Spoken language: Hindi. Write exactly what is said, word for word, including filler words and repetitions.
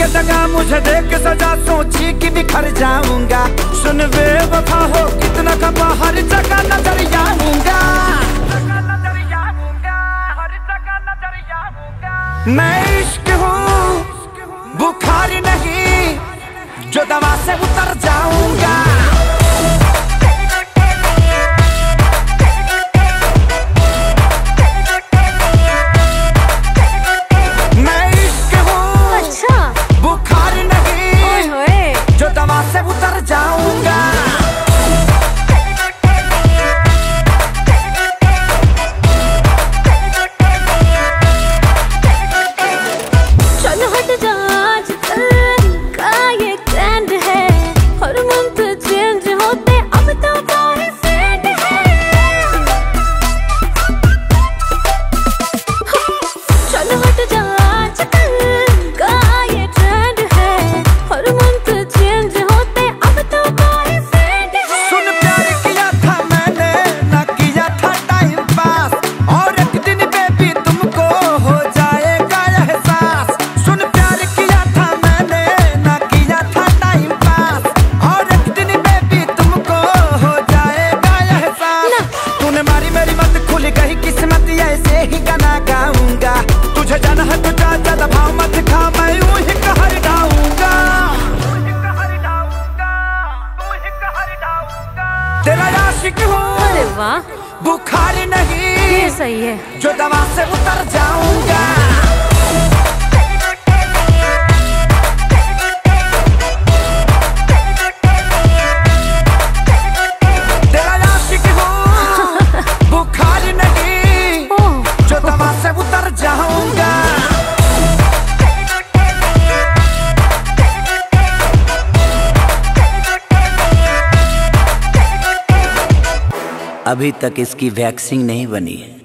दगा मुझे देख सजा सोची कि बिखर जाऊंगा। सुन बेवफा हो कितना खपा हर जगह नजर आऊंगा। मैं इश्क हूँ बुखार नहीं जो दवा से उतर जाऊंगा। मैं इश्क हूँ अच्छा बुखार नहीं जो दवा से उतर जाऊंगा। तेरा आशिक हूँ अरे वाह बुखार नहीं ये सही है जो दवा से उतर जाऊंगा। तेरा आशिक हूँ बुखार नहीं जो दवा से उतर जाऊंगा। अभी तक इसकी वैक्सीन नहीं बनी है।